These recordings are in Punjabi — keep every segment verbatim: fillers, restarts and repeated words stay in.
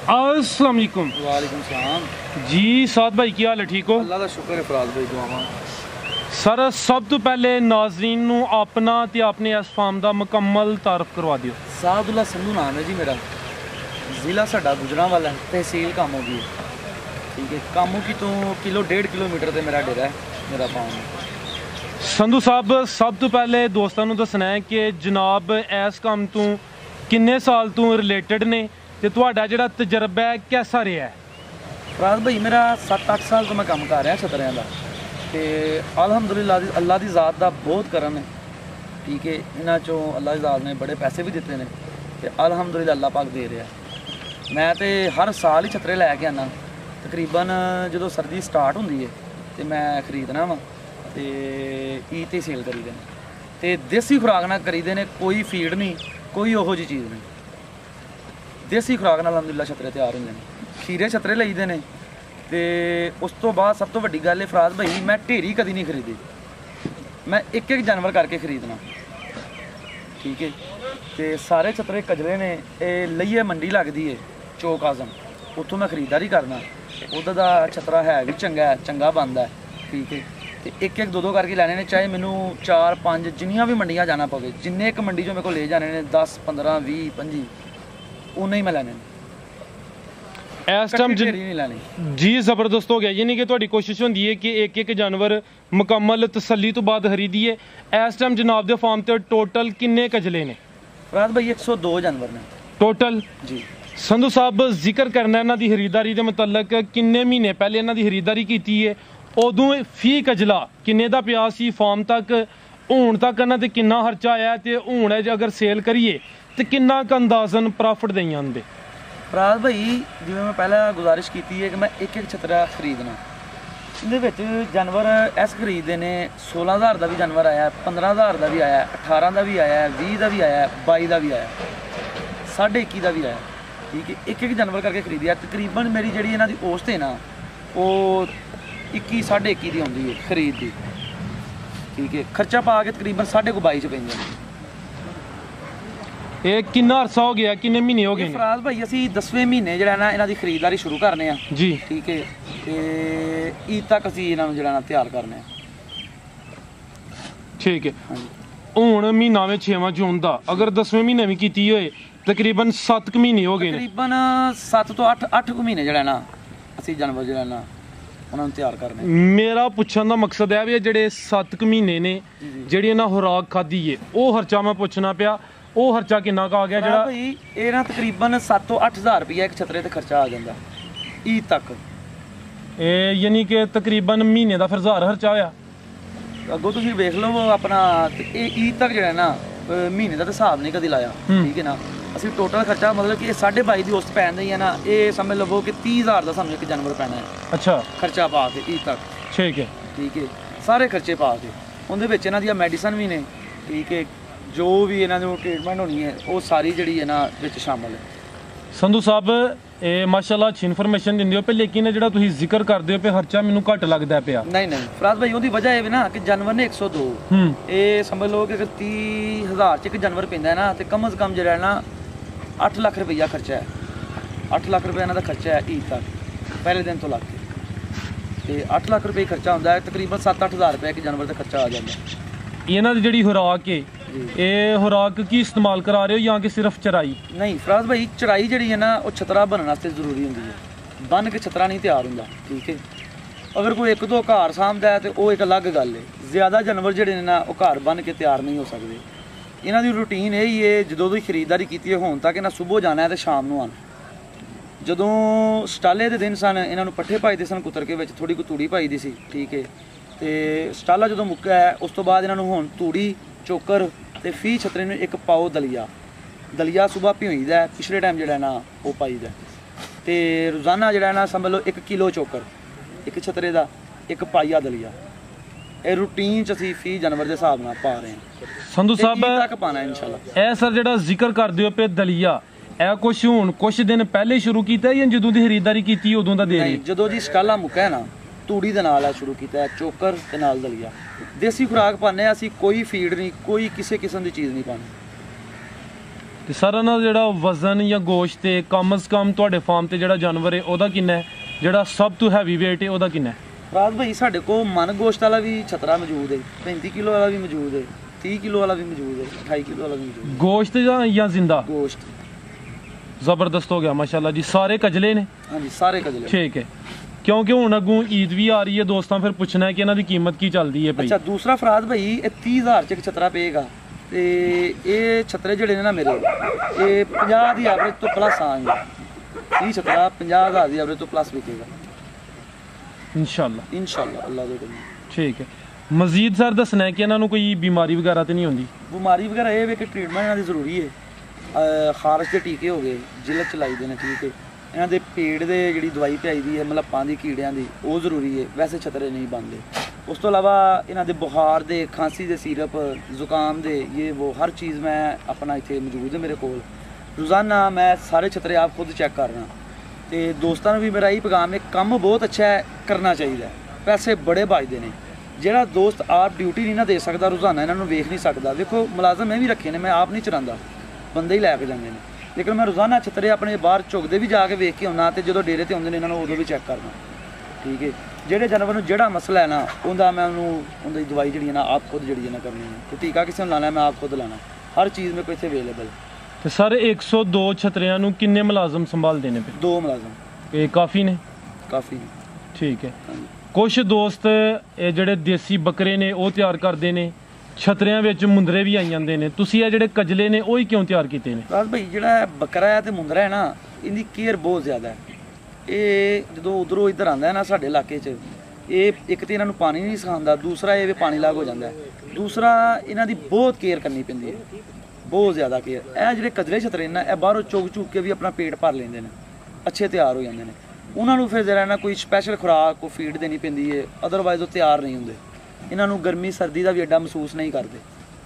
अस्सलाम वालेकुम। वालेकुम सलाम जी साद भाई की हाल है, ठीक हो? अल्लाह का शुक्र है फराज भाई दुआवां। सर सब तो पहले नाज़रीन नू अपना ते अपने इस फार्म दा मुकम्मल तारफ करवा दियो। सादुल्ला संधू नाम है जी मेरा, ज़िला साडा गुजरांवाला, तहसील कामों की, ठीक है। कामों की तो किलो डेढ़ किलोमीटर से मेरा डेरा है, मेरा फार्म है। संधू साहब सब तो पहले दोस्तों नू दसना है कि जनाब इस काम तो किन्ने साल तो रिलेटेड ने ते तुहाडा जिहड़ा तजर्बा है कैसा रहा है? फराज भाई मेरा सत्त अठ साल तो मैं काम कर रहा छतरियां का, तो अलहमदुलिल्लाह अल्लाह की ज़ात का बहुत करम है, ठीक है। इन्हां चों अल्लाह की ज़ात ने बड़े पैसे भी दिते हैं, तो अलहमदुलिल्लाह अल्लाह पाक दे रहा है। मैं तो हर साल ही छतरे लैके आना, तकरीबन जो सर्दी स्टार्ट होंदी है तो मैं खरीदना वा, तो ईद ते सेल करी देने, तो देसी खुराक नाल करी देने, कोई फीड नहीं, कोई ओहो जी चीज़ नहीं, देसी खुराक नाल अलहमदुलिल्लाह छतरे तैयार होंदे ने। खीरे छतरे लईदे ने, तो उस तो बाद सब तो वड्डी गल है फराज भाई, मैं ढेरी कदी नहीं खरीदी, मैं एक एक जानवर करके खरीदना, ठीक है। तो सारे छतरे कजले ने, लईए मंडी लगती है चौक आजम, उत्थों मैं खरीदारी करना, उधर का छतरा है भी चंगा है, चंगा बनता है, ठीक है। तो एक एक दो दो करके लैने ने, चाहे मैनू चार पाँच जिन्नियां भी मंडियां जाना पवे, जिन्ने एक मंडी जो मेरे को ले जाने ने, दस पंद्रह भी पंजी उन्ने ही मैं लैने इस टाइम नहीं लैने। जी ज़बरदस्त हो गया, यानी कि तुहाडी कोशिश होंदी है कि एक एक जानवर मुकम्मल तसल्ली तो बाद खरीदिए। इस टाइम जनाब दे फार्म ते टोटल किन्ने कजले ने? फराज भाई एक सौ दो जानवर ने टोटल जी। संधू साहब जिक्र करना इन्हां दी खरीदारी दे मुतलक, किन्ने महीने पहले इन्हां दी खरीदारी कीती है, उदों फी कजला किन्ने दा पिया सी फार्म तक, हुण तक इन्हां ते किन्ना खर्चा आया, ते हुण अगर सेल करिए तो किन्ना क अंदाजन प्रॉफिट देई आंदे? फराज भाई जिवें मैं पहले गुजारिश की है कि मैं एक एक छतरा खरीदना, इहदे जानवर ऐस खरीदे ने, सोलह हज़ार का भी जानवर आया, पंद्रह हज़ार का भी आया, अठारह का भी आया, भी का भी आया, बाई का भी आया, साढ़े इक्की का भी आया, ठीक है। एक एक जानवर करके खरीदिया, तकरीबन मेरी जी इन्हां दी औसत है ना, वो इक्की साढ़े इक्की की आउंदी है खरीद की, ठीक है। खर्चा पा के तकरीबन साढ़े को बाई च पैंदे ने। ये किन्ना अरसा हो गया, किन्ने महीने हो गए? फराज भाई असी दसवें महीने जो ना इन्हां दी खरीदारी शुरू करने जी, ठीक है, तो ईद तक असी इन्हां नूं जो ना तैयार करने, ठीक है। हुण महीना में छेवां जून दा, अगर दसवें महीने भी कीती होए तकरीबन सत्त महीने हो गए, तकरीबन सत्त तो अठ अठ महीने जो ना असी जानवर जो ना उन्होंने तैयार करने। मेरा पुछण दा मकसद है भी जेडे सत्त महीने ने जेडी इन्हां खुराक खाधी है, वो खर्चा मैं पुछना पिया, वो खर्चा किन्ना का आ गया? जेड़ा भाई ये ना तकरीबन सत्त तो अठ हज़ार रुपया एक छतरे ते खर्चा आ जाता ईद तक, ए यानी कि तकरीबन महीने का फिर हज़ार खर्चा होया। अगों तुसीं वेख लो अपना, ईद तक जो ना महीने का तो हिसाब नहीं कभी लाया, ठीक है ना। असीं टोटल खर्चा मतलब कि साढ़े बाई की औसत पैंदी है ना, ये समझ लवो कि तीह हज़ार का सानूं एक जानवर पैना है। अच्छा, खर्चा पा के ईद तक, ठीक है, ठीक है, सारे खर्चे पा के, उहदे विच इन्हां दी मेडिसन भी ने, ठीक है, जो भी इन्हां दी ट्रीटमेंट होनी है वो सारी जिहड़ी है ना विच शामिल है। संधू साहब ये माशाअल्लाह अच्छी इन्फॉर्मेशन दिंदे हो पे, लेकिन जिहड़ा तुसीं जिक्र करदे हो पे खर्चा मैनूं घट लगदा पिया। नहीं नहीं फराज भाई उहदी वजह ये ना कि जानवर ने एक सौ दो, ये समझ लो कि अगर तीह हज़ार च एक जानवर पैंदा है ना, तो कम अज़ कम जिहड़ा है ना अठ लाख रुपया खर्चा है, अठ लाख रुपया इन्हां दा खर्चा है ईद तक पहले दिन तो लग के, तो अठ लाख रुपये खर्चा होंदा है, तकरीबन सत्त अठ हज़ार रुपया एक जानवर का खर्चा आ जाता है। इन्हां दी जिहड़ी खुराक है, ये खुराक की इस्तेमाल करा रहे हो या कि सिर्फ चराई? नहीं फराज भाई चराई जी है ना वो छतरा बनने वास्ते जरूरी होंगी है, बन के छतरा नहीं तैयार होंदा, ठीक है। अगर कोई एक दो घर सामदा है तो वो एक अलग गल है, ज़्यादा जानवर जोड़े ने ना वो घर बन के तैयार नहीं हो सकते। इन्हां दी रूटीन यही है, जो भी खरीदारी की है होने तक इन्हें सुबह जाना है तो शाम नूं आना, जदों स्टाले के दिन सन इन्हां नूं पट्ठे पाई दे सन, कुतर के विच थोड़ी को तूड़ी पाई दी सी, ठीक है। तो स्टाला जो मुक्का है उस तो बाद इन्होंने हुण तूड़ी चोकर तो फी छतरे में एक पाओ दलिया, दलिया सुबह भियोईदा, पिछले टाइम जो ना वो पाईदा, तो रोज़ाना जो ना समझ लो एक किलो चोकर एक छतरे का, एक पाइया दलिया, ये रूटीन च असीं फी जानवर के हिसाब नाल पा रहे हैं। संधू साहब तक पाना इंशाअल्लाह। ए सर जो जिक्र करदे हो पे दलिया, ए कुछ हुण कुछ दिन पहले शुरू कीता या जदों दी खरीदारी कीती उदों दा दे रहे? जदों दी स्टाला मुक्का है ना तूड़ी दे नाल शुरू किया, चोकर ते नाल दलिया, देसी खुराक पाने, असीं कोई फीड नहीं, कोई किसी किस्म की चीज़ नहीं पानी। ਤੇ ਸਰ ਇਹਨਾਂ ਦਾ ਜਿਹੜਾ ਵਜ਼ਨ ਜਾਂ ਗੋਸ਼ਤ ਤੇ ਕਮ ਸ ਕਮ ਤੁਹਾਡੇ ਫਾਰਮ ਤੇ ਜਿਹੜਾ ਜਾਨਵਰ ਹੈ ਉਹਦਾ ਕਿੰਨਾ ਹੈ, ਜਿਹੜਾ ਸਭ ਤੋਂ ਹੈਵੀ weight ਹੈ ਉਹਦਾ ਕਿੰਨਾ ਹੈ? ਰਾਜ ਭਾਈ ਸਾਡੇ ਕੋਲ ਮਨ ਗੋਸ਼ਤ ਵਾਲਾ ਵੀ ਛਤਰਾ ਮੌਜੂਦ ਹੈ, ਪੈਂਤੀ ਕਿਲੋ ਵਾਲਾ ਵੀ ਮੌਜੂਦ ਹੈ, ਤੀਹ ਕਿਲੋ ਵਾਲਾ ਵੀ ਮੌਜੂਦ ਹੈ, ਅਠਾਈ ਕਿਲੋ ਵਾਲਾ ਵੀ ਮੌਜੂਦ ਹੈ। ਗੋਸ਼ਤ ਜਾਂ ਜਾਂ ਜ਼ਿੰਦਾ ਗੋਸ਼ਤ ਜ਼ਬਰਦਸਤ ਹੋ ਗਿਆ ਮਾਸ਼ਾਅੱਲਾ ਜੀ। ਸਾਰੇ ਕਜਲੇ ਨੇ? ਹਾਂਜੀ ਸਾਰੇ ਕਜਲੇ। ਠੀਕ ਹੈ, ਕਿਉਂਕਿ ਹੁਣ ਅੱਗੋਂ ਈਦ ਵੀ ਆ ਰਹੀ ਹੈ ਦੋਸਤਾਂ, ਫਿਰ ਪੁੱਛਣਾ ਹੈ ਕਿ ਇਹਨਾਂ ਦੀ ਕੀਮਤ ਕੀ ਚੱਲਦੀ ਹੈ ਭਾਈ। ਅੱਛਾ ਦੂਸਰਾ ਫਰਾਦ ਭਾਈ ਇਹ ਤੀਹ ਹਜ਼ਾਰ ਚ ਇੱਕ ਛਤਰਾ ਪਏਗਾ ਤੇ ਇਹ ਛਤਰੇ ਜਿਹੜੇ ਨੇ ਨਾ ਮੇਰੇ ਇਹ ਪੰਜਾਹ ਦੀ ਐਵਰੇਜ ਤੋਂ ਪਲੱਸ ਆਣਗੇ। ਇਹ ਛਤਰਾ ਪੰਜਾਹ ਹਜ਼ਾਰ ਦੀ ਐਵਰੇਜ ਤੋਂ ਪਲੱਸ ਵਿਕੇਗਾ ਇਨਸ਼ਾਅੱਲਾ ਇਨਸ਼ਾਅੱਲਾ ਅੱਲਾਹ ਦੇ ਹੁਕਮ। ਠੀਕ ਹੈ, ਮਜ਼ੀਦ ਸਰ ਦੱਸਣਾ ਹੈ ਕਿ ਇਹਨਾਂ ਨੂੰ ਕੋਈ ਬਿਮਾਰੀ ਵਗੈਰਾ ਤੇ ਨਹੀਂ ਹੁੰਦੀ? ਬਿਮਾਰੀ ਵਗੈਰਾ ਇਹ ਵੇ ਕਿ ਟ੍ਰੀਟਮੈਂਟ ਇਹਨਾਂ ਦੀ ਜ਼ਰੂਰੀ ਹੈ। ਖਾਰਸ਼ ਦੇ ਟੀਕੇ ਹੋ ਗਏ ਜਿਲਤ ਚ ਲਾਈਦੇ ਨੇ, ਠੀਕ ਹੈ। ਇਹਨਾਂ ਦੇ ਪੇਟ ਦੇ ਜਿਹੜੀ ਦਵਾਈ ਪਿਆਈ ਦੀ ਹੈ ਮਲੱਪਾਂ ਦੀ ਕੀੜਿਆਂ ਦੀ ਉਹ ਜ਼ਰੂਰੀ ਹੈ, ਵੈਸੇ ਛਤਰੇ ਨਹੀਂ ਬਣਦੇ। ਉਸ ਤੋਂ ਇਲਾਵਾ ਇਹਨਾਂ ਦੇ ਬੁਖਾਰ ਦੇ ਖਾਂਸੀ ਦੇ ਸਿਰਪ ਜ਼ੁਕਾਮ ਦੇ ਇਹ ਉਹ ਹਰ ਚੀਜ਼ ਮੈਂ ਆਪਣਾ ਇੱਥੇ ਮੌਜੂਦ ਹੈ ਮੇਰੇ ਕੋਲ। ਰੋਜ਼ਾਨਾ ਮੈਂ ਸਾਰੇ ਛਤਰੇ ਆਪ ਖੁਦ ਚੈੱਕ ਕਰ ਰਹਾ ਤੇ ਦੋਸਤਾਂ ਨੂੰ ਵੀ ਮੇਰਾ ਇਹੀ ਪੈਗਾਮ ਹੈ ਕੰਮ ਬਹੁਤ ਅੱਛਾ ਹੈ, ਕਰਨਾ ਚਾਹੀਦਾ। ਪੈਸੇ ਬੜੇ ਬਚਦੇ ਨੇ। ਜਿਹੜਾ ਦੋਸਤ ਆਪ ਡਿਊਟੀ ਨਹੀਂ ਨਾ ਦੇ ਸਕਦਾ ਰੋਜ਼ਾਨਾ ਇਹਨਾਂ ਨੂੰ ਵੇਖ ਨਹੀਂ ਸਕਦਾ। ਦੇਖੋ ਮੁਲਾਜ਼ਮ ਮੈਂ ਵੀ ਰੱਖੇ ਨੇ, ਮੈਂ ਆਪ ਨਹੀਂ ਚਰਾਂਦਾ, ਬੰਦੇ ਹੀ ਲੈ ਕੇ ਜਾਂਦੇ ਨੇ, ਲੇਕਿਨ ਮੈਂ ਰੋਜ਼ਾਨਾ ਛਤਰੇ ਆਪਣੇ ਬਾਹਰ ਝੁਕਦੇ ਵੀ ਜਾ ਕੇ ਵੇਖ ਕੇ ਆਉਣਾ ਤੇ ਜਦੋਂ ਡੇਰੇ ਤੇ ਆਉਂਦੇ ਨੇ ਇਹਨਾਂ ਨੂੰ ਉਦੋਂ ਵੀ ਚੈੱਕ ਕਰਨਾ, ਠੀਕ ਹੈ। ਜਿਹੜੇ ਜਾਨਵਰ ਨੂੰ ਜਿਹੜਾ ਮਸਲਾ ਹੈ ਨਾ ਉਹਦਾ ਮੈਂ ਉਹਨੂੰ ਉਹਦੀ ਦਵਾਈ ਜਿਹੜੀ ਹੈ ਨਾ ਆਪ ਖੁਦ ਜਿਹੜੀ ਹੈ ਨਾ ਕਰਨੀ ਹੈ। ਤੇ ਟੀਕਾ ਕਿਸੇ ਨੂੰ ਲਾਣਾ ਮੈਂ ਆਪ ਖੁਦ ਲਾਣਾ, ਹਰ ਚੀਜ਼ ਮੇਰੇ ਕੋਲ ਇੱਥੇ ਅਵੇਲੇਬਲ। ਤੇ ਸਰ ਇੱਕ ਸੌ ਦੋ ਛਤਰਿਆਂ ਨੂੰ ਕਿੰਨੇ ਮੁਲਾਜ਼ਮ ਸੰਭਾਲਦੇ ਨੇ? ਦੋ ਮੁਲਾਜ਼ਮ। ਇਹ ਕਾਫੀ ਨੇ? ਕਾਫੀ। ਠੀਕ ਹੈ। ਕੁਝ ਦੋਸਤ ਇਹ ਜਿਹੜੇ ਦੇਸੀ ਬੱਕਰੇ ਨੇ ਉਹ ਤਿਆਰ ਕਰਦੇ ਨੇ, ਛਤਰਿਆਂ ਵਿੱਚ ਮੁੰਦਰੇ ਵੀ ਆਈ ਜਾਂਦੇ ਨੇ, ਤੁਸੀਂ ਇਹ ਜਿਹੜੇ ਕਜਲੇ ਨੇ ਉਹ ਹੀ ਕਿਉਂ ਤਿਆਰ ਕੀਤੇ ਨੇ? ਰਾਜ ਭਾਈ ਜਿਹੜਾ ਬੱਕਰਾ ਹੈ ਤੇ ਮੁੰਦਰਾ ਹੈ ਨਾ ਇਹਦੀ ਕੇਅਰ ਬਹੁਤ ਜ਼ਿਆਦਾ ਹੈ। ਇਹ ਜਦੋਂ ਉਧਰੋਂ ਇੱਧਰ ਆਉਂਦਾ ਹੈ ਨਾ ਸਾਡੇ ਇਲਾਕੇ 'ਚ, ਇਹ ਇੱਕ ਤਾਂ ਇਹਨਾਂ ਨੂੰ ਪਾਣੀ ਨਹੀਂ ਸਿਖਾਉਂਦਾ, ਦੂਸਰਾ ਇਹ ਵੀ ਪਾਣੀ ਲਾਗ ਹੋ ਜਾਂਦਾ ਹੈ, ਦੂਸਰਾ ਇਹਨਾਂ ਦੀ ਬਹੁਤ ਕੇਅਰ ਕਰਨੀ ਪੈਂਦੀ ਹੈ, ਬਹੁਤ ਜ਼ਿਆਦਾ ਕੇਅਰ। ਇਹ ਜਿਹੜੇ ਕਜਲੇ ਛਤਰੇ ਨੇ ਇਹ ਬਾਹਰੋਂ ਚੁੱਕ ਚੁੱਕ ਕੇ ਵੀ ਆਪਣਾ ਪੇਟ ਭਰ ਲੈਂਦੇ ਨੇ, ਅੱਛੇ ਤਿਆਰ ਹੋ ਜਾਂਦੇ ਨੇ। ਉਹਨਾਂ ਨੂੰ ਫਿਰ ਜਿਹੜਾ ਨਾ ਕੋਈ ਸਪੈਸ਼ਲ ਖੁਰਾਕ ਕੋਈ ਫੀਡ ਦੇਣੀ ਪੈਂਦੀ ਹੈ, ਅਦਰਵਾਈਜ਼ ਉਹ ਤਿਆਰ ਨਹੀਂ ਹੁੰਦੇ। ਇਹਨਾਂ ਨੂੰ ਗਰਮੀ ਸਰਦੀ ਦਾ ਵੀ ਐਡਾ ਮਹਿਸੂਸ ਨਹੀਂ ਕਰਦੇ।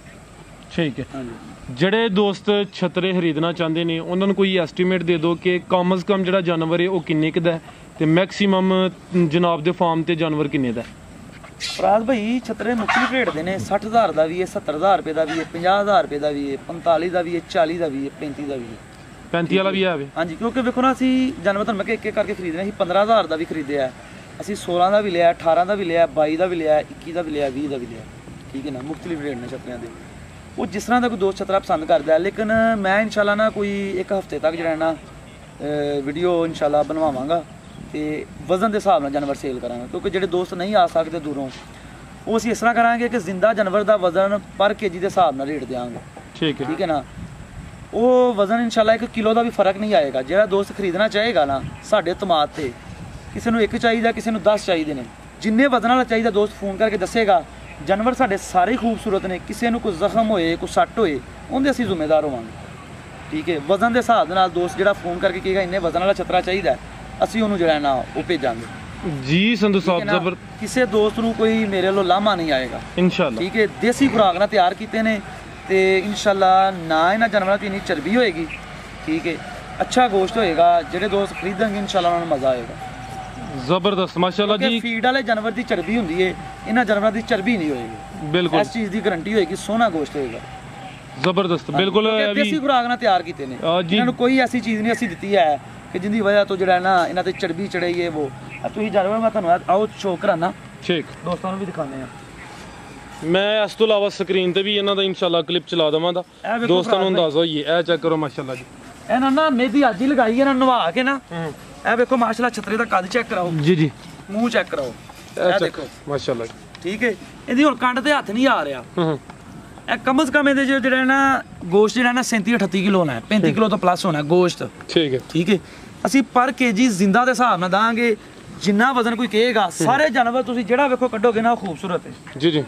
ਠੀਕ ਹੈ। ਹਾਂਜੀ, ਜਿਹੜੇ ਦੋਸਤ ਛਤਰੇ ਖਰੀਦਣਾ ਚਾਹੁੰਦੇ ਨੇ ਉਹਨਾਂ ਨੂੰ ਕੋਈ ਐਸਟੀਮੇਟ ਦੇ ਦਿਓ ਕਿ ਕਮ ਸੇ ਕਮ ਜਿਹੜਾ ਜਾਨਵਰ ਹੈ ਉਹ ਕਿੰਨੇ ਕੁ ਦਾ ਤੇ ਮੈਕਸਿਮਮ ਜਨਾਬ ਦੇ ਫਾਰਮ ਤੇ ਜਾਨਵਰ ਕਿੰਨੇ ਦਾ? ਫਰਾਜ਼ ਭਾਈ ਛਤਰੇ ਮੁੱਖੀ ਰੇਟ ਦੇ ਨੇ, ਸੱਠ ਹਜ਼ਾਰ ਦਾ ਵੀ ਹੈ, ਸੱਤਰ ਹਜ਼ਾਰ ਰੁਪਏ ਦਾ ਵੀ ਹੈ, ਪੰਜਾਹ ਹਜ਼ਾਰ ਰੁਪਏ ਦਾ ਵੀ ਹੈ, ਪੰਤਾਲੀ ਦਾ ਵੀ ਹੈ, ਚਾਲੀ ਦਾ ਵੀ ਹੈ, ਪੈਂਤੀ ਦਾ ਵੀ ਹੈ। ਪੈਂਤੀ ਵਾਲਾ ਵੀ ਹੈ? ਹਾਂਜੀ, ਕਿਉਂਕਿ ਵੇਖੋ ਨਾ ਅਸੀਂ ਜਾਨਵਰ ਤੁਹਾਨੂੰ ਮੈਂ ਕਿ ਇੱਕ ਇੱਕ ਕਰਕੇ ਖਰੀਦਣਾ, ਅਸੀਂ ਪੰਦਰਾਂ ਹਜ਼ਾਰ ਦਾ ਵੀ ਖਰੀਦਿਆ, ਅਸੀਂ ਸੋਲਾਂ ਦਾ ਵੀ ਲਿਆ, ਅਠਾਰਾਂ ਦਾ ਵੀ ਲਿਆ, ਬਾਈ ਦਾ ਵੀ ਲਿਆ, ਇੱਕੀ ਦਾ ਵੀ ਲਿਆ, ਵੀਹ ਦਾ ਵੀ ਲਿਆ, ਠੀਕ ਹੈ ਨਾ। ਮੁਖਤਲਿਫ ਰੇਟ ਨੇ ਛਤਰਿਆਂ ਦੇ, ਉਹ ਜਿਸ ਤਰ੍ਹਾਂ ਦਾ ਕੋਈ ਦੋਸਤ ਛਤਰਾ ਪਸੰਦ ਕਰਦਾ। ਲੇਕਿਨ ਮੈਂ ਇਨਸ਼ਾਅੱਲਾ ਨਾ ਕੋਈ ਇੱਕ ਹਫ਼ਤੇ ਤੱਕ ਜਿਹੜਾ ਨਾ ਵੀਡੀਓ ਇਨਸ਼ਾਅੱਲਾ ਬਣਵਾਵਾਂਗਾ ਤੇ ਵਜ਼ਨ ਦੇ ਹਿਸਾਬ ਨਾਲ ਜਾਨਵਰ ਸੇਲ ਕਰਾਂਗਾ, ਕਿਉਂਕਿ ਜਿਹੜੇ ਦੋਸਤ ਨਹੀਂ ਆ ਸਕਦੇ ਦੂਰੋਂ ਉਹ ਅਸੀਂ ਇਸ ਤਰ੍ਹਾਂ ਕਰਾਂਗੇ ਕਿ ਜ਼ਿੰਦਾ ਜਾਨਵਰ ਦਾ ਵਜ਼ਨ ਪਰ ਕੇਜੀ ਦੇ ਹਿਸਾਬ ਨਾਲ ਰੇਟ ਦੇਵਾਂਗੇ। ਠੀਕ ਹੈ, ਠੀਕ ਹੈ ਨਾ। ਉਹ ਵਜ਼ਨ ਇਨਸ਼ਾਅੱਲਾ ਇੱਕ ਕਿਲੋ ਦਾ ਵੀ ਫਰਕ ਨਹੀਂ ਆਏਗਾ। ਜਿਹੜਾ ਦੋਸਤ ਖਰੀਦਣਾ ਚਾਹੇਗਾ ਨਾ ਸਾਡੇ ਤਮਾਦ ਤੇ, ਕਿਸੇ ਨੂੰ ਇੱਕ ਚਾਹੀਦਾ, ਕਿਸੇ ਨੂੰ ਦਸ ਚਾਹੀਦੇ ਨੇ, ਜਿੰਨੇ ਵਜ਼ਨ ਵਾਲਾ ਚਾਹੀਦਾ ਦੋਸਤ ਫੋਨ ਕਰਕੇ ਦੱਸੇਗਾ। ਜਾਨਵਰ ਸਾਡੇ ਸਾਰੇ ਖੂਬਸੂਰਤ ਨੇ, ਕਿਸੇ ਨੂੰ ਕੋਈ ਜ਼ਖਮ ਹੋਏ ਕੋਈ ਸੱਟ ਹੋਏ ਉਹਦੇ ਅਸੀਂ ਜ਼ਿੰਮੇਦਾਰ ਹੋਵਾਂਗੇ, ਠੀਕ ਹੈ। ਵਜ਼ਨ ਦੇ ਹਿਸਾਬ ਨਾਲ ਦੋਸਤ ਜਿਹੜਾ ਫੋਨ ਕਰਕੇ ਕਹੇਗਾ ਇੰਨੇ ਵਜ਼ਨ ਵਾਲਾ ਛਤਰਾ ਚਾਹੀਦਾ, ਅਸੀਂ ਉਹਨੂੰ ਜਿਹੜਾ ਨਾ ਉਹ ਭੇਜਾਂਗੇ ਜੀ। ਸੰਧੂ ਸਾਹਿਬ ਜ਼ਬਰ ਕਿਸੇ ਦੋਸਤ ਨੂੰ ਕੋਈ ਮੇਰੇ ਵੱਲੋਂ ਲਾਮਾ ਨਹੀਂ ਆਏਗਾ ਇਨਸ਼ਾਅੱਲਾ, ਠੀਕ ਹੈ। ਦੇਸੀ ਖੁਰਾਕ ਨਾਲ ਤਿਆਰ ਕੀਤੇ ਨੇ ਤੇ ਇਨਸ਼ਾਅੱਲਾ ਨਾ ਇਹਨਾਂ ਜਾਨਵਰਾਂ 'ਤੇ ਇੰਨੀ ਚਰਬੀ ਹੋਏਗੀ, ਠੀਕ ਹੈ। ਅੱਛਾ ਗੋਸ਼ਤ ਹੋਏਗਾ, ਜਿਹੜੇ ਦੋਸਤ ਖਰੀਦਣਗੇ ਇਨਸ਼ਾਅੱਲਾ ਉਹਨਾਂ ਨੂੰ ਮਜ਼ਾ ਆਏਗਾ। ਜ਼ਬਰਦਸਤ ਮਾਸ਼ਾਅੱਲਾ ਜੀ। ਫੀਡ ਵਾਲੇ ਜਾਨਵਰ ਦੀ ਚਰਬੀ ਹੁੰਦੀ ਹੈ, ਇਹਨਾਂ ਜਾਨਵਰਾਂ ਦੀ ਚਰਬੀ ਨਹੀਂ ਹੋਏਗੀ, ਬਿਲਕੁਲ ਇਸ ਚੀਜ਼ ਦੀ ਗਾਰੰਟੀ ਹੋਏਗੀ, ਸੋਹਣਾ ਗੋਸ਼ਤ ਹੋਏਗਾ। ਜ਼ਬਰਦਸਤ, ਬਿਲਕੁਲ ਦੇਸੀ ਖੁਰਾਕ ਨਾਲ ਤਿਆਰ ਕੀਤੇ ਨੇ। ਇਹਨਾਂ ਨੂੰ ਕੋਈ ਐਸੀ ਚੀਜ਼ ਨਹੀਂ ਅਸੀਂ ਦਿੱਤੀ ਹੈ ਕਿ ਜਿੰਦੀ ਵਜ੍ਹਾ ਤੋਂ ਜਿਹੜਾ ਨਾ ਇਹਨਾਂ ਤੇ ਚਰਬੀ ਚੜਾਈ ਹੈ। ਉਹ ਤੁਸੀਂ ਜਾਨਵਰ ਮੈਂ ਤੁਹਾਨੂੰ ਆਓ ਸ਼ੋਅ ਕਰਾਣਾ, ਠੀਕ, ਦੋਸਤਾਂ ਨੂੰ ਵੀ ਦਿਖਾਉਂਦੇ ਆ। ਮੈਂ ਇਸ ਤੋਂ ਇਲਾਵਾ ਸਕਰੀਨ ਤੇ ਵੀ ਇਹਨਾਂ ਦਾ ਇਨਸ਼ਾਅੱਲਾ ਕਲਿੱਪ ਚਲਾ ਦੇਵਾਂਗਾ, ਦੋਸਤਾਂ ਨੂੰ ਅੰਦਾਜ਼ਾ ਹੋਈਏ। ਇਹ ਚੈੱਕ ਕਰੋ ਮਾਸ਼ਾਅੱਲਾ ਜੀ, ਇਹਨਾਂ ਨਾ ਮਹਿੰਦੀ ਅੱਜ ਹੀ ਲਗਾਈ, ਇਹਨਾਂ ਨਵਾ ਕੇ ਨਾ ਇਹ ਵੇਖੋ ਮਾਸ਼ਾਅੱਲਾ ਛਤਰੇ ਦਾ ਕੱਦ ਚੈੱਕ ਕਰਾਓ ਜੀ, ਜੀ ਮੂੰਹ ਚੈੱਕ ਕਰਾਓ, ਇਹ ਦੇਖੋ ਮਾਸ਼ਾਅੱਲਾ, ਠੀਕ ਹੈ। ਇਹਦੀ ਹੁਣ ਕੰਡ ਤੇ ਹੱਥ ਨਹੀਂ ਆ ਰਿਹਾ। ਇਹ ਕਮ ਸੇ ਕਮ ਇਹਦੇ ਜਿਹੜਾ ਨਾ ਗੋਸ਼ਤ ਜਿਹੜਾ ਨਾ ਸੈਂਤੀ ਅਠੱਤੀ ਕਿਲੋ ਹੋਣਾ, ਪੈਂਤੀ ਕਿਲੋ ਤੋਂ ਪਲੱਸ ਹੋਣਾ ਗੋਸ਼ਤ, ਠੀਕ ਹੈ, ਠੀਕ ਹੈ। ਅਸੀਂ ਪਰ ਕੇਜੀ ਜ਼ਿੰਦਾ ਦੇ ਹਿਸਾਬ ਨਾਲ ਦਾਂਗੇ, ਜਿੰਨਾ ਵਜ਼ਨ ਕੋਈ ਕਹੇਗਾ। ਸਾਰੇ ਜਾਨਵਰ ਤੁਸੀਂ ਜਿਹੜਾ ਵੇਖੋ ਕੱਢੋਗੇ ਨਾ ਖੂਬਸੂਰਤ ਹੈ ਜੀ, ਜੀ।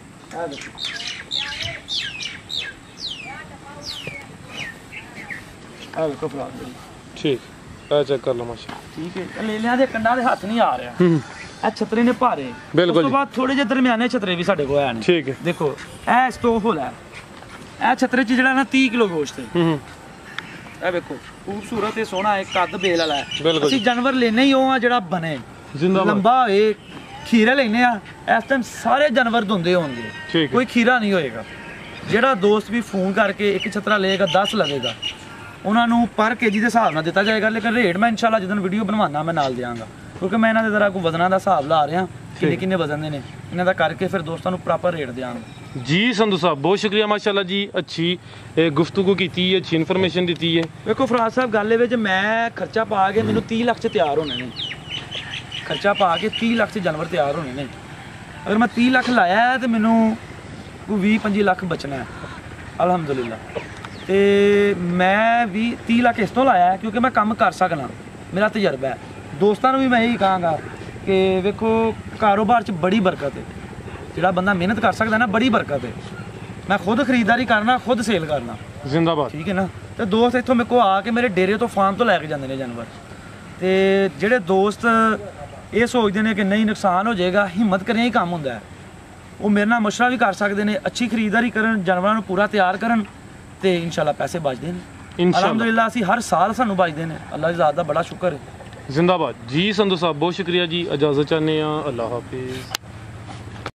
ਆ ਵੇਖੋ ਫਲਾਗ, ਠੀਕ, ਇਹ ਚੈੱਕ ਕਰ ਲਓ ਮਾਸ਼ਾਅੱਲਾ, ਠੀਕ ਹੈ। ਲੇਲਿਆਂ ਦੇ ਕੰਡਾਂ ਦੇ ਹੱਥ ਨਹੀਂ ਆ ਰਿਹਾ, ਇਹ ਛਤਰੇ ਨੇ ਭਾਰੇ। ਉਸ ਤੋਂ ਬਾਅਦ ਥੋੜੇ ਜਿਹੇ ਦਰਮਿਆਨੇ ਛਤਰੇ ਵੀ ਸਾਡੇ ਕੋਲ ਆਏ ਨੇ, ਠੀਕ ਹੈ। ਦੇਖੋ ਇਹ ਸਟੋਫਲ ਹੈ, ਇਹ ਛਤਰੇ 'ਚ ਜਿਹੜਾ ਨਾ ਤੀਹ ਕਿਲੋ ਗੋਸ਼ਤ ਹੈ। ਇਹ ਵੇਖੋ ਖੂਬਸੂਰਤ ਤੇ ਸੋਹਣਾ ਹੈ, ਕੱਦ ਬੇਲ ਵਾਲਾ ਹੈ। ਅਸੀਂ ਜਾਨਵਰ ਲੈਨੇ ਹੀ ਉਹ ਆ ਜਿਹੜਾ ਬਣੇ ਲੰਬਾ ਹੋਏ, ਖੀਰੇ ਲੈਨੇ ਆ। ਇਸ ਟਾਈਮ ਸਾਰੇ ਜਾਨਵਰ ਧੁੰਦੇ ਹੋਣਗੇ, ਕੋਈ ਖੀਰਾ ਨਹੀਂ ਹੋਏਗਾ, ਜਿਹੜਾ ਦੋਸਤ ਵੀ ਫੋਨ ਕਰਕੇ ਇੱਕ ਛਤਰਾ ਲਏਗਾ ਦਸ ਲਵੇਗਾ, ਉਹਨਾਂ ਨੂੰ ਪਰ ਕੇਜੀ ਦੇ ਹਿਸਾਬ ਨਾਲ ਦਿੱਤਾ ਜਾਏਗਾ। ਲੇਕਿਨ ਰੇਟ ਮੈਂ ਇਨਸ਼ਾਅੱਲਾ ਜਦੋਂ ਵੀਡੀਓ ਬਣਵਾਉਣਾ ਮੈਂ ਨਾਲ ਦਿਆਂਗਾ, ਕਿਉਂਕਿ ਮੈਂ ਇਹਨਾਂ ਦੇ ਜ਼ਰਾ ਕੋਈ ਵਜ਼ਨਾਂ ਦਾ ਹਿਸਾਬ ਲਾ ਰਿਹਾ ਕਿੰਨੇ ਕਿੰਨੇ ਵਜ਼ਨ ਦੇ ਨੇ, ਇਹਨਾਂ ਦਾ ਕਰਕੇ ਫਿਰ ਦੋਸਤਾਂ ਨੂੰ ਪ੍ਰੋਪਰ ਰੇਟ ਦਿਆਂਗਾ। ਜੀ ਸੰਧੂ ਸਾਹਿਬ ਬਹੁਤ ਸ਼ੁਕਰੀਆ ਮਾਸ਼ਾਅੱਲਾ ਜੀ, ਅੱਛੀ ਇਹ ਗੁਫ਼ਤਗੂ ਕੀਤੀ ਹੈ, ਅੱਛੀ ਇਨਫੋਰਮੇਸ਼ਨ ਦਿੱਤੀ ਹੈ। ਵੇਖੋ ਫਰਾਜ਼ ਸਾਹਿਬ ਗੱਲ ਇਹ ਵਿੱਚ ਮੈਂ ਖਰਚਾ ਪਾ ਕੇ ਮੈਨੂੰ ਤੀਹ ਲੱਖ 'ਚ ਤਿਆਰ ਹੋਣੇ ਨੇ, ਖਰਚਾ ਪਾ ਕੇ ਤੀਹ ਲੱਖ 'ਚ ਜਾਨਵਰ ਤਿਆਰ ਹੋਣੇ ਨੇ। ਅਗਰ ਮੈਂ ਤੀਹ ਲੱਖ ਲਾਇਆ ਹੈ ਤੇ ਮੈਨੂੰ ਕੋਈ ਵੀਹ ਪੰਜੀ ਲੱਖ ਬਚਣਾ ਹੈ ਅਲਹਮਦੁਲਿਲਾ। ਤੇ ਮੈਂ ਵੀ ਤੀਹ ਲੱਖ ਇਸ ਤੋਂ ਲਾਇਆ ਕਿਉਂਕਿ ਮੈਂ ਕੰਮ ਕਰ ਸਕਣਾ, ਮੇਰਾ ਤਜਰਬਾ ਹੈ। ਦੋਸਤਾਂ ਨੂੰ ਵੀ ਮੈਂ ਇਹੀ ਕਹਾਂਗਾ ਕਿ ਵੇਖੋ ਕਾਰੋਬਾਰ 'ਚ ਬੜੀ ਬਰਕਤ ਹੈ, ਜਿਹੜਾ ਬੰਦਾ ਮਿਹਨਤ ਕਰ ਸਕਦਾ ਨਾ ਬੜੀ ਬਰਕਤ ਹੈ। ਮੈਂ ਖੁਦ ਖਰੀਦਦਾਰੀ ਕਰਨਾ, ਖੁਦ ਸੇਲ ਕਰਨਾ, ਜ਼ਿੰਦਾਬਾਦ, ਠੀਕ ਹੈ ਨਾ। ਤੇ ਦੋਸਤ ਇੱਥੋਂ ਮੇਰੇ ਕੋਲ ਆ ਕੇ ਮੇਰੇ ਡੇਰੇ ਤੋਂ ਫਾਰਮ ਤੋਂ ਲੈ ਕੇ ਜਾਂਦੇ ਨੇ ਜਾਨਵਰ। ਤੇ ਜਿਹੜੇ ਦੋਸਤ ਇਹ ਸੋਚਦੇ ਨੇ ਕਿ ਨਹੀਂ ਨੁਕਸਾਨ ਹੋ ਜਾਏਗਾ, ਹਿੰਮਤ ਕਰਿਆ ਹੀ ਕੰਮ ਹੁੰਦਾ ਹੈ, ਉਹ ਮੇਰੇ ਨਾਲ ਮਸ਼ਵਰਾ ਵੀ ਕਰ ਸਕਦੇ ਨੇ, ਅੱਛੀ ਖਰੀਦਦਾਰੀ ਕਰਨ, ਜਾਨਵਰਾਂ ਨੂੰ ਪੂਰਾ ਤਿਆਰ ਕਰਨ ਤੇ ਇਨਸ਼ਾਅੱਲਾ ਪੈਸੇ ਬਚਦੇ ਨੇ ਅਲਹਮਦੁਲਿਲਾ। ਅਸੀਂ ਹਰ ਸਾਲ ਸਾਨੂੰ ਬਚਦੇ ਨੇ, ਅੱਲਾਹ ਦੀ ਜ਼ਾਤ ਦਾ ਬੜਾ ਸ਼ੁਕਰ ਹੈ। ਜ਼ਿੰਦਾਬਾਦ ਜੀ ਸੰਧੂ ਸਾਹਿਬ ਬਹੁਤ ਸ਼ੁਕਰੀਆ ਜੀ, ਇਜਾਜ਼ਤ ਚਾਹੁੰਦੇ ਹਾਂ, ਅੱਲਾਹ ਹਾਫਿਜ਼।